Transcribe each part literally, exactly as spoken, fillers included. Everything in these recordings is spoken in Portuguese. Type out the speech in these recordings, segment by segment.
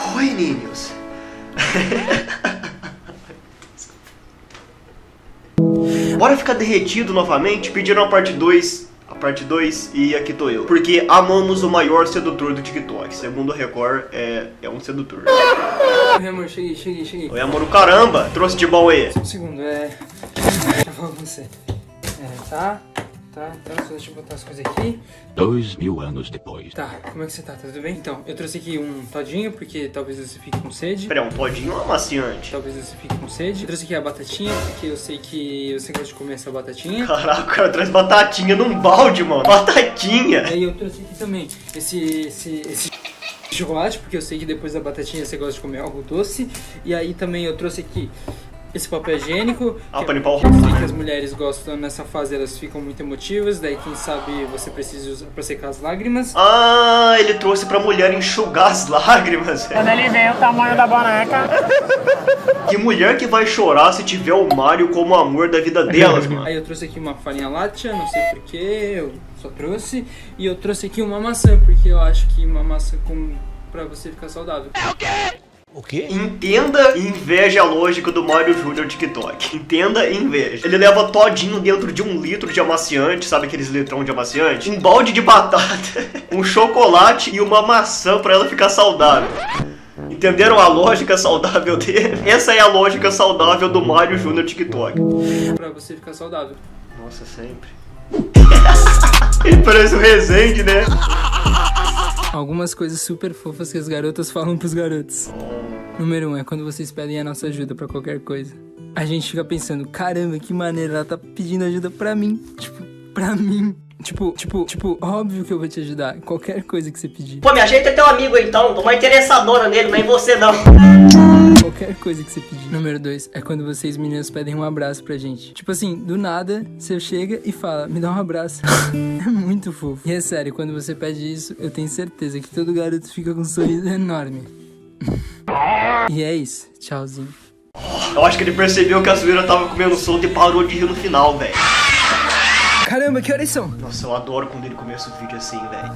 Oi, Ninhos. Bora ficar derretido novamente? Pediram a parte dois, a parte dois e aqui tô eu. Porque amamos o maior sedutor do TikTok. Segundo o Record, é, é um sedutor. Oi, amor, cheguei, cheguei, cheguei. Oi, amor, caramba, trouxe de bom aí. Um segundo, é... Já falo com você. É, tá, tá, então só deixa eu botar as coisas aqui. Dois mil anos depois. Tá, como é que você tá? Tá tudo bem? Então, eu trouxe aqui um todinho, porque talvez você fique com sede. Pera, um todinho ou amaciante? Talvez você fique com sede. Eu trouxe aqui a batatinha, porque eu sei que você gosta de comer essa batatinha. Caraca, o cara traz batatinha num balde, mano. Batatinha. E aí eu trouxe aqui também esse, esse, esse chocolate, porque eu sei que depois da batatinha você gosta de comer algo doce. E aí também eu trouxe aqui esse papel higiênico. Ah, que pra limpar o eu rosto. sei que as mulheres gostam nessa fase, elas ficam muito emotivas. Daí quem sabe você precisa usar pra secar as lágrimas. Ah, ele trouxe pra mulher enxugar as lágrimas. Quando ele vê o tamanho da boneca. Que mulher que vai chorar se tiver o Mario como o amor da vida delas, mano. Aí eu trouxe aqui uma farinha láctea, não sei porquê, eu só trouxe. E eu trouxe aqui uma maçã, porque eu acho que uma maçã com... pra você ficar saudável. É o quê? O quê? Entenda e inveja a lógica do Mario Júnior TikTok. Entenda e inveja. Ele leva todinho dentro de um litro de amaciante, sabe aqueles litrão de amaciante? Um balde de batata, um chocolate e uma maçã pra ela ficar saudável. Entenderam a lógica saudável dele? Essa é a lógica saudável do Mario Júnior TikTok. Pra você ficar saudável. Nossa, sempre. Ele parece o Rezende, né? Algumas coisas super fofas que as garotas falam pros garotos. Número um é quando vocês pedem a nossa ajuda pra qualquer coisa. A gente fica pensando, caramba, que maneira, ela tá pedindo ajuda pra mim. Tipo, pra mim. Tipo, tipo, tipo, óbvio que eu vou te ajudar. Qualquer coisa que você pedir. Pô, me ajeita teu amigo então, tô mais interessadora nele, mas em você não. Qualquer coisa que você pedir. Número dois é quando vocês meninas pedem um abraço pra gente. Tipo assim, do nada, você chega e fala, me dá um abraço. É muito fofo. E é sério, quando você pede isso, eu tenho certeza que todo garoto fica com um sorriso enorme. E é isso. Tchauzinho. Eu acho que ele percebeu que a zoeira tava comendo solto e parou de rir no final, velho. Caramba, que horas são? Nossa, eu adoro quando ele começa o vídeo assim, velho.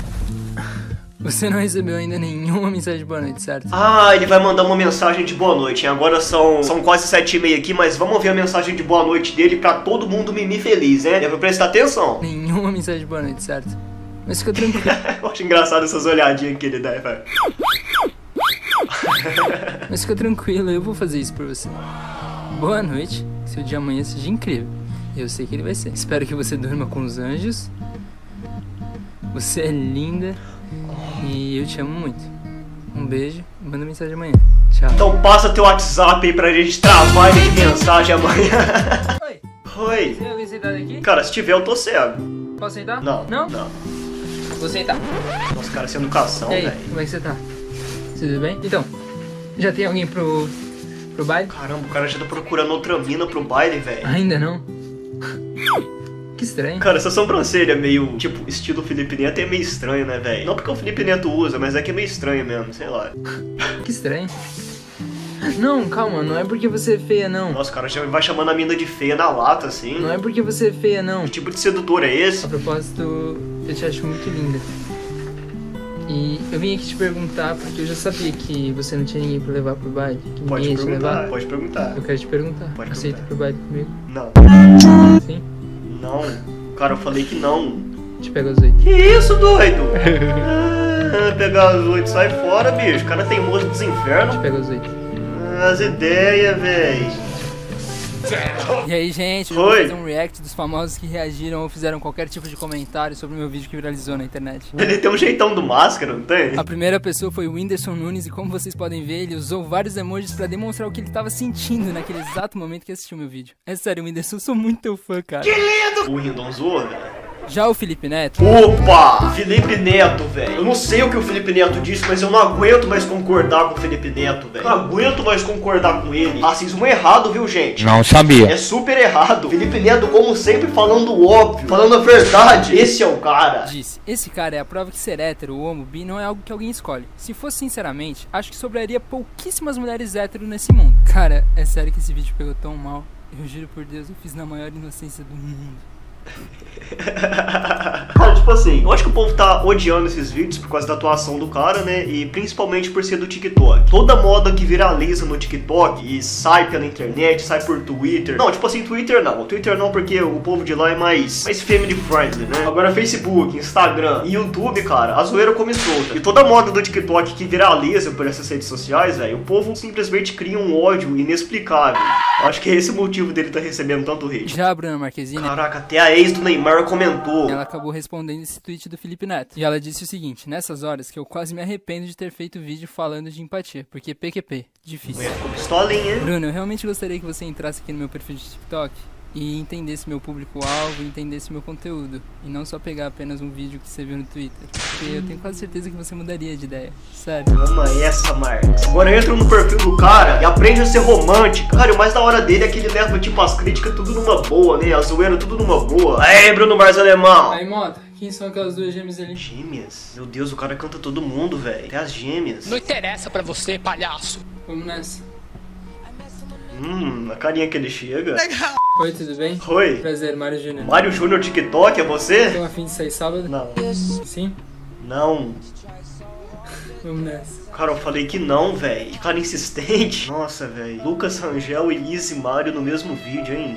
Você não recebeu ainda nenhuma mensagem de boa noite, certo? Ah, ele vai mandar uma mensagem de boa noite. Agora são, são quase sete e meia aqui, mas vamos ver a mensagem de boa noite dele pra todo mundo mimir feliz, né? Deve prestar atenção. Nenhuma mensagem de boa noite, certo? Mas fica tranquilo. Eu acho engraçado essas olhadinhas que ele dá, velho. Mas fica tranquilo, eu vou fazer isso por você. Boa noite, seu dia amanhã seja incrível. Eu sei que ele vai ser. Espero que você durma com os anjos. Você é linda. E eu te amo muito. Um beijo, manda mensagem amanhã. Tchau. Então passa teu WhatsApp aí pra gente travar ele de mensagem amanhã. Oi. Oi. Tem alguém sentado aqui? Cara, se tiver eu tô cego. Posso sentar? Não. Não? Não. Vou sentar. Nossa, cara, sem educação, E aí, velho. como é que você tá? Tudo bem? Então, já tem alguém pro, pro baile? Caramba, o cara já tá procurando outra mina pro baile, velho. Ainda não? Que estranho. Cara, essa sobrancelha meio, tipo, estilo Felipe Neto é meio estranho, né, velho? Não porque o Felipe Neto usa, mas é que é meio estranho mesmo, sei lá. Que estranho. Não, calma, não é porque você é feia, não. Nossa, o cara já vai chamando a mina de feia na lata, assim. Não é porque você é feia, não. Que tipo de sedutor é esse? A propósito, eu te acho muito linda. E eu vim aqui te perguntar porque eu já sabia que você não tinha ninguém pra levar pro baile. Que Pode ninguém ia te perguntar, levar. pode perguntar. Eu quero te perguntar. Pode Aceita perguntar. pro baile comigo? Não. Sim? Não. Cara, eu falei que não. Te pego às oito. Que isso, doido? Ah, pegar as oito, sai fora, bicho. O cara tem moço dos Te infernos. pego às oito. Ah, as ideias, véi. E aí, gente, eu Oi. vou fazer um react dos famosos que reagiram ou fizeram qualquer tipo de comentário sobre o meu vídeo que viralizou na internet. Ele tem um jeitão do Máscara, não tem? A primeira pessoa foi o Whindersson Nunes e como vocês podem ver, ele usou vários emojis pra demonstrar o que ele estava sentindo naquele exato momento que assistiu meu vídeo. É sério, Whindersson, eu sou muito teu fã, cara. O Rindon zoou, velho. Já o Felipe Neto... Opa! Felipe Neto, velho. Eu não sei o que o Felipe Neto disse, mas eu não aguento mais concordar com o Felipe Neto, velho. Não aguento mais concordar com ele. Racismo é errado, viu, gente? Não sabia. É super errado. Felipe Neto, como sempre, falando o óbvio, falando a verdade. Esse é o cara. Disse, esse cara é a prova que ser hétero ou homo, bi não é algo que alguém escolhe. Se fosse sinceramente, acho que sobraria pouquíssimas mulheres hétero nesse mundo. Cara, é sério que esse vídeo pegou tão mal. Eu juro por Deus, eu fiz na maior inocência do mundo. Cara, tipo assim, eu acho que o povo tá odiando esses vídeos por causa da atuação do cara, né? E principalmente por ser do TikTok. Toda moda que viraliza no TikTok e sai pela internet, sai por Twitter. Não, tipo assim, Twitter não. Twitter não, porque o povo de lá é mais, mais family friendly, né? Agora Facebook, Instagram e YouTube, cara, a zoeira come solta. E toda moda do TikTok que viraliza por essas redes sociais, velho, o povo simplesmente cria um ódio inexplicável. Eu acho que é esse o motivo dele tá recebendo tanto hate. Já a Bruna Marquezine, Caraca, até a ex do Neymar comentou. ela acabou respondendo esse tweet do Felipe Neto. E ela disse o seguinte: nessas horas que eu quase me arrependo de ter feito vídeo falando de empatia, porque P Q P, difícil. Ficou pistolinha, hein? Bruno, eu realmente gostaria que você entrasse aqui no meu perfil de TikTok e entendesse meu público-alvo, entendesse meu conteúdo, e não só pegar apenas um vídeo que você viu no Twitter, porque eu tenho quase certeza que você mudaria de ideia, sério. Toma essa, Marcos. Agora entra no perfil do cara e aprende a ser romântico. Cara, o mais da hora dele é que ele leva, tipo, as críticas tudo numa boa, né? A zoeira tudo numa boa. Aí, Bruno Mars Alemão. Aí, Mota, quem são aquelas duas gêmeas ali? Gêmeas? Meu Deus, o cara canta todo mundo, velho. Até as gêmeas. Não interessa pra você, palhaço. Vamos nessa. Hum, a carinha que ele chega. Oi, tudo bem? Oi. Prazer, Mário Júnior. Mário Júnior TikTok, é você? Estão afim de sair sábado? Não. Sim? Não. Vamos nessa. Cara, eu falei que não, velho. Que cara insistente. Nossa, velho. Lucas Rangel e Izzy Mário no mesmo vídeo, hein?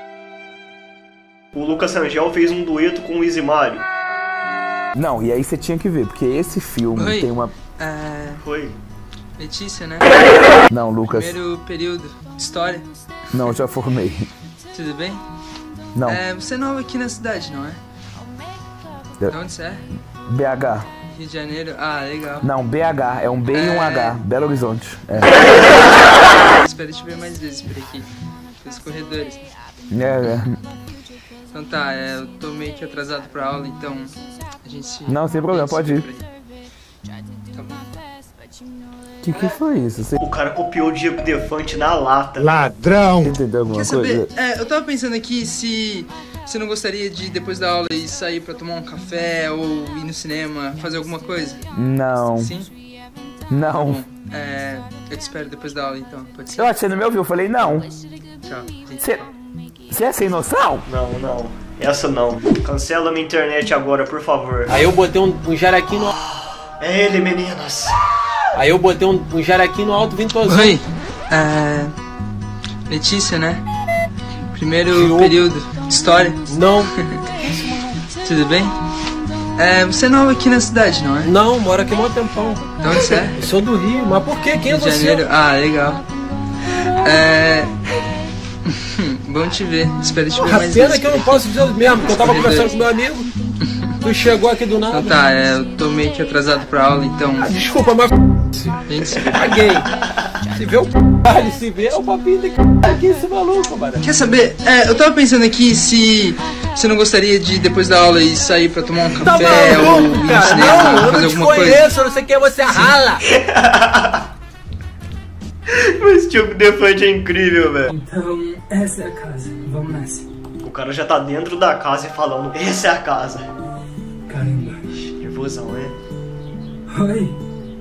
O Lucas Rangel fez um dueto com o Izzy Mário. Não, e aí você tinha que ver, porque esse filme Oi. tem uma... É... Foi. Letícia, né? Não, Lucas, Primeiro período. História. não, já formei. Tudo bem? Não, É, você é nova aqui na cidade, não é? Eu- De onde você é? B H. Rio de Janeiro? Ah, legal. Não, B H, é um B e um É. H, Belo Horizonte. É, Espero te ver mais vezes por aqui. Pelos corredores. é, é. Então tá, é, eu tô meio que atrasado pra aula, então a gente se... Não, sem problema, pode ir. por aí. Tá bom. Que que foi isso? Você O cara copiou o Diego Defante na lata. Ladrão! entendeu alguma Quer saber? coisa? É, eu tava pensando aqui se você não gostaria de, depois da aula, ir sair pra tomar um café ou ir no cinema, fazer alguma coisa? Não, Sim? não. Bom, é, eu te espero depois da aula, então. Pode ser? Eu acho que você não me ouviu, eu falei não. Tchau. Você, você é sem noção? Não, não. Essa não. Cancela minha internet agora, por favor. Aí eu botei um, um jaraquinho no... É ele, meninas. Aí eu botei um, um jaraquinho no alto ventosão. Oi, é... Letícia, né? Primeiro Diogo. período. História. Não, Tudo bem? É, você é nova aqui na cidade, não é? não, moro aqui há um tempão. De onde você é? Eu sou do Rio, mas por quê? Quem é Rio de você? Janeiro? Ah, legal. É... Bom te ver. Espero te ver A mais pena vezes que eu não por aqui. posso dizer mesmo, porque eu tava conversando com meu amigo. Tu chegou aqui do nada. Então tá, é, eu tô meio que atrasado pra aula, então Ah, desculpa, mas a gente se... paguei. Se vê o caralho, se vê é o papinho de aqui esse maluco, mano. Quer saber? É, eu tava pensando aqui se você não gostaria de, depois da aula, ir sair pra tomar um Tá café ou ir maluco, no cara? cinema, Não, eu fazer não te alguma coisa. conheço, eu não sei quem é você, rala. Mas Diego Defante é incrível, velho. Então, essa é a casa. Vamos nessa. O cara já tá dentro da casa e falando, essa é a casa. Caramba. Nervosão, né? Oi.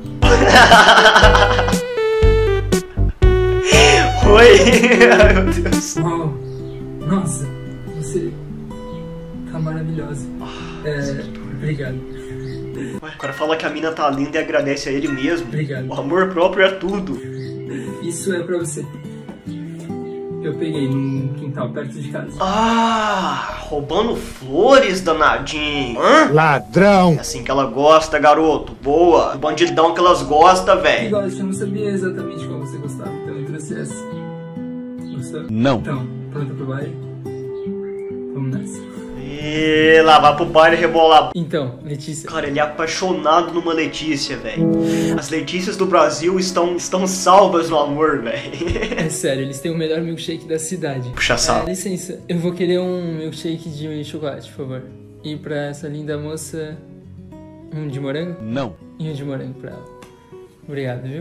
Oi! Ai, meu Deus. Uau. Nossa, você tá maravilhosa. É, obrigado. Ué, o cara fala que a mina tá linda e agradece a ele mesmo. Obrigado. O amor próprio é tudo. Isso é pra você. Eu peguei num quintal perto de casa. Ah, roubando flores, danadinho. Hã? Ladrão! É assim que ela gosta, garoto. Boa. O bandidão que elas gostam, Que velho. gosta, eu não sabia exatamente qual você gostava, então eu trouxe essa. Gostou? Não. Então, pronta pro baile? Vamos nessa. E lá vai pro baile rebolar. Então, Letícia. Cara, ele é apaixonado numa Letícia, velho. As Letícias do Brasil estão, estão salvas no amor, velho. É sério, eles têm o melhor milkshake da cidade. Puxa É, saco. licença, eu vou querer um milkshake de chocolate, por favor. E pra essa linda moça, um de morango? Não. E um de morango pra ela. Obrigado, viu?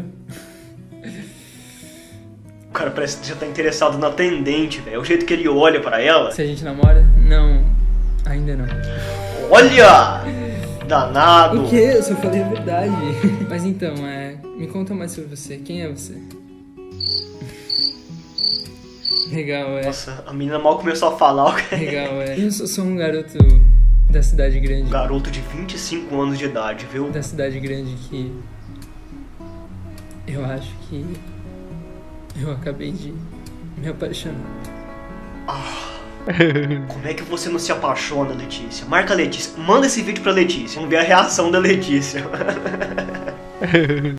O cara parece que já tá interessado na atendente, velho. O jeito que ele olha pra ela. Se a gente namora? Não, ainda não. Olha! Danado. O quê? Eu só falei a verdade. Mas então, é... me conta mais sobre você. Quem é você? Legal, é. Nossa, a menina mal começou a falar. Legal, é. Eu sou, sou um garoto da cidade grande. Um garoto de vinte e cinco anos de idade, viu? Da cidade grande que... Eu acho que... Eu acabei de me apaixonar. Ah, como é que você não se apaixona, Letícia? Marca a Letícia. Manda esse vídeo pra Letícia. Vamos ver a reação da Letícia.